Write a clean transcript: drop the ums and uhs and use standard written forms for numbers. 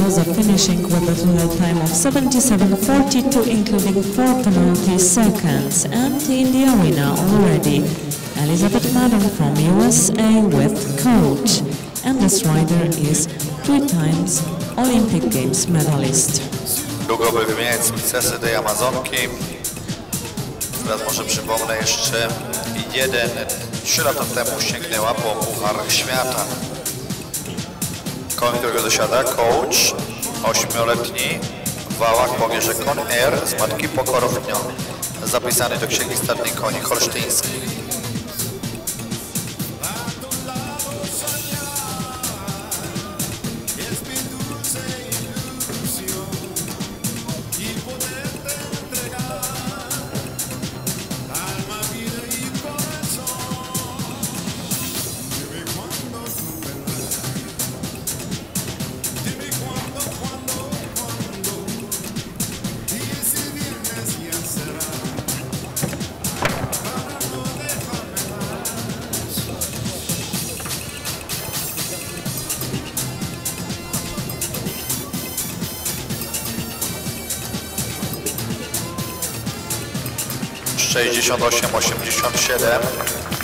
Mendoza finishing with a total time of 77.42, including 4 penalty seconds. And in the arena already, Elizabeth Madden from USA with coach. And this rider is 3 times Olympic Games medalist. Długo by wymieniać sukcesy tej Amazonki. Teraz może przypomnę jeszcze 3 lata temu sięgnęła po Puchar Świata. Koń, którego dosiada coach, 8-letni Wałach powie, że koń R z matki Pokorownia, zapisany do Księgi Stadnej Koni Holsztyńskich. (68-87)